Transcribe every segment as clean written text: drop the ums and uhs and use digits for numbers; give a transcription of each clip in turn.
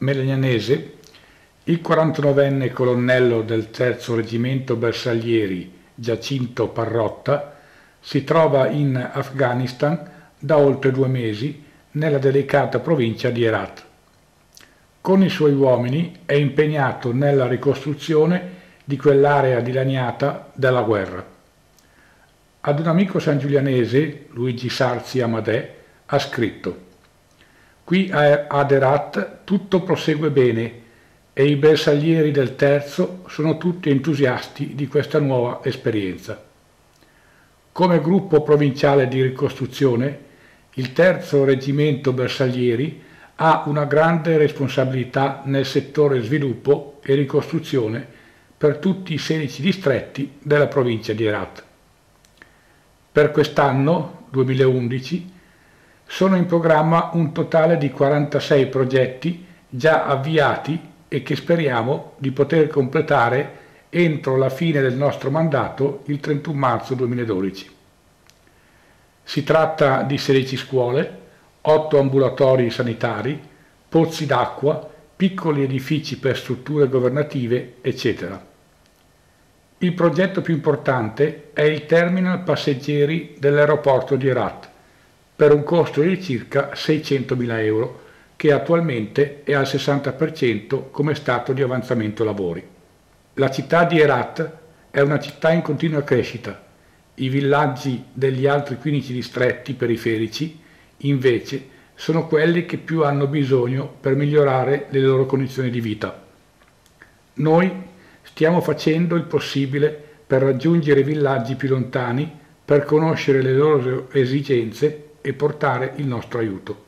Melegnanese, il 49enne colonnello del terzo reggimento bersaglieri Giacinto Parrotta si trova in Afghanistan da oltre 2 mesi nella delicata provincia di Herat. Con i suoi uomini è impegnato nella ricostruzione di quell'area dilaniata dalla guerra. Ad un amico sangiulianese, Luigi Sarzi Amadè, ha scritto: «Qui ad Herat tutto prosegue bene e i bersaglieri del terzo sono tutti entusiasti di questa nuova esperienza. Come gruppo provinciale di ricostruzione, il terzo reggimento bersaglieri ha una grande responsabilità nel settore sviluppo e ricostruzione per tutti i 16 distretti della provincia di Herat. Per quest'anno, 2011, sono in programma un totale di 46 progetti già avviati e che speriamo di poter completare entro la fine del nostro mandato il 31 marzo 2012. Si tratta di 16 scuole, 8 ambulatori sanitari, pozzi d'acqua, piccoli edifici per strutture governative, eccetera. Il progetto più importante è il terminal passeggeri dell'aeroporto di Herat, per un costo di circa 600.000 euro, che attualmente è al 60% come stato di avanzamento lavori. La città di Herat è una città in continua crescita. I villaggi degli altri 15 distretti periferici, invece, sono quelli che più hanno bisogno per migliorare le loro condizioni di vita. Noi stiamo facendo il possibile per raggiungere i villaggi più lontani, per conoscere le loro esigenze e portare il nostro aiuto.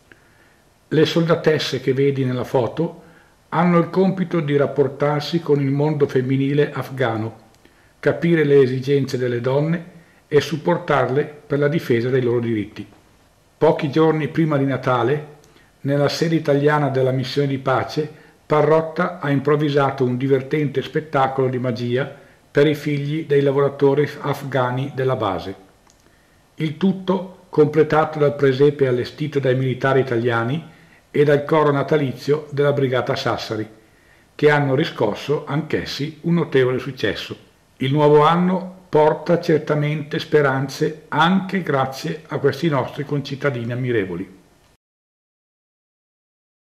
Le soldatesse che vedi nella foto hanno il compito di rapportarsi con il mondo femminile afghano, capire le esigenze delle donne e supportarle per la difesa dei loro diritti. Pochi giorni prima di Natale, nella sede italiana della missione di pace, Parrotta ha improvvisato un divertente spettacolo di magia per i figli dei lavoratori afghani della base. Il tutto completato dal presepe allestito dai militari italiani e dal coro natalizio della Brigata Sassari, che hanno riscosso anch'essi un notevole successo. Il nuovo anno porta certamente speranze anche grazie a questi nostri concittadini ammirevoli.